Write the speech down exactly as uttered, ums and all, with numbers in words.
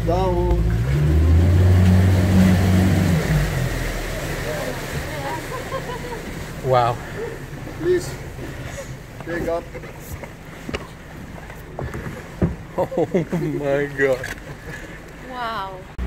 Down. Wow. Please. Take up. Oh my god. Wow.